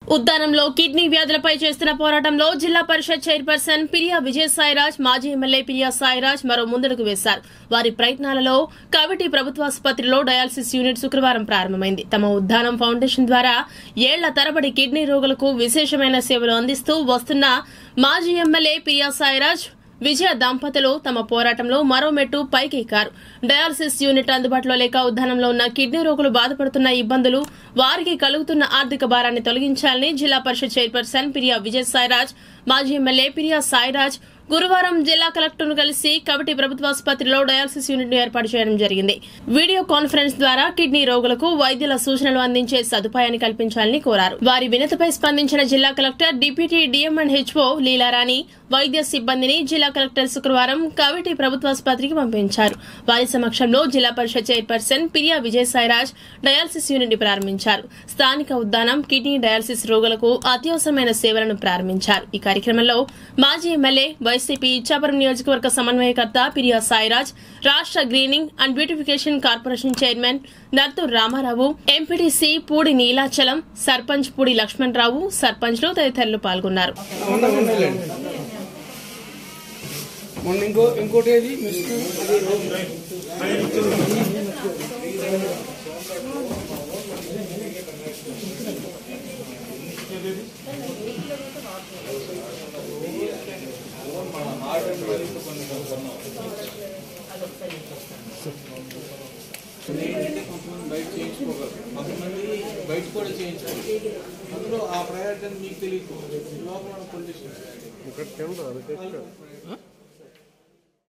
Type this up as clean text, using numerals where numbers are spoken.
ఉద్దానంలో kidney వ్యాధులపై చేస్తున్న పోరాటంలో జిల్లా పరిషత్ చైర్పర్సన్ పిరియా విజయసాయిరాజ్, మాజీ ఎమ్మెల్యే పిరియా సాయిరాజ్ మరో ముందడుగు వేశారు. వారి ప్రయత్నాలలో కవిటి ప్రభుత్వాసుపత్రిలో డయాలసిస్ యూనిట్ శుక్రవారం ప్రారంభమైంది. తమ ఉద్దానం ఫౌండేషన్ ద్వారా ఏళ్ల తరబడి కిడ్నీ రోగులకు విశేషమైన సేవలు అందిస్తూ వస్తున్న మాజీ ఎమ్మెల్యే పిరియా సాయిరాజ్, విజయ దంపతులు తమ పోరాటంలో మరో మెట్టు పైకి ఎక్కారు. డయాలసిస్ యూనిట్ అందుబాటులో లేక ఉద్దానంలో ఉన్న కిడ్నీ రోగులు బాధపడుతున్న ఇబ్బందులు, వారికి కలుగుతున్న ఆర్థిక భారాన్ని తొలగించాలని జిల్లా పరిషత్ చైర్పర్సన్ పిరియా విజయసాయిరాజ్, మాజీ ఎమ్మెల్యే పిరియా సాయిరాజ్ గురువారం జిల్లా కలెక్టర్ను కలిసి కవిటి ప్రభుత్వాసుపత్రిలో డయాలసిస్ యూనిట్ ను ఏర్పాటు చేయడం జరిగింది. వీడియో కాన్ఫరెన్స్ ద్వారా కిడ్నీ రోగులకు వైద్యుల సూచనలు అందించే సదుపాయాన్ని కల్పించాలని కోరారు. వారి వినతిపై స్పందించిన జిల్లా కలెక్టర్, డిప్యూటీ డిఎంఎన్హెచ్ఓ లీలారాణి వైద్య సిబ్బందిని జిల్లా కలెక్టర్ శుక్రవారం కవిటి ప్రభుత్వాసుపత్రికి పంపించారు. వారి సమక్షంలో జిల్లా పరిషత్ chairperson Piriya Vijayasairaj dialysis unit ని ప్రారంభించారు. స్థానిక ఉద్దానం కిడ్నీ డయాలసిస్ రోగులకు అత్యవసరమైన సేవలను ప్రారంభించారు. ఈ కార్యక్రమంలో మాజీ ఎమ్మెల్యే వైసీపీ ఇచ్చాపురం నియోజకవర్గ సమన్వయకర్త పిరియా సాయిరాజ్, రాష్ట్ర greening and beautification corporation chairman Narthur Ramarao, MPTC Pudi Nilachalam, sarpanch Pudi Lakshmanarao, సర్పంచ్లు తదితరులు పాల్గొన్నారు. బయట చేయించుకోగలరు, కొంతమంది బయట కూడా చేయించుకోవాలి. అందులో ఆ ప్రయారిటీ మీకు తెలియదు, లోపల పొలిటీషియన్స్